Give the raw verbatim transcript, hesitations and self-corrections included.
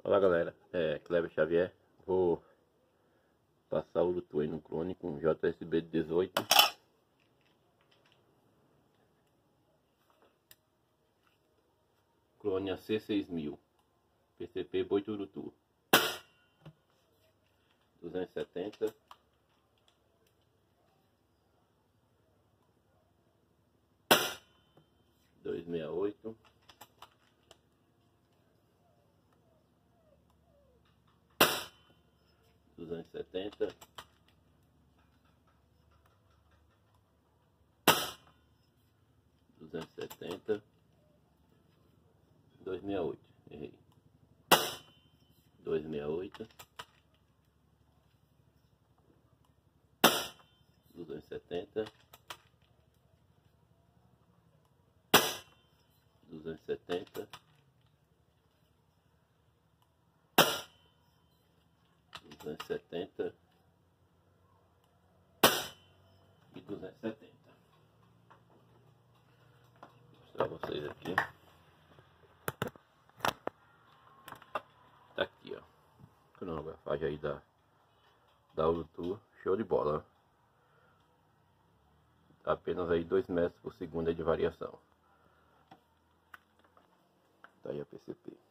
Olá galera, é Cleber Xavier. Vou passar o Urutu aí no clone com J S B dezoito. Clone A C seis mil, P C P Boito Urutu duzentos e setenta, duzentos e sessenta e oito, duzentos e setenta, duzentos e setenta, duzentos e sessenta e oito, errei, duzentos e sessenta e oito, duzentos e setenta, duzentos e setenta, duzentos e setenta e duzentos e setenta. Vou mostrar vocês aqui. Tá aqui, ó. Cronografagem aí da da Urutu, show de bola. Apenas aí dois metros por segundo de variação. Tá aí a P C P.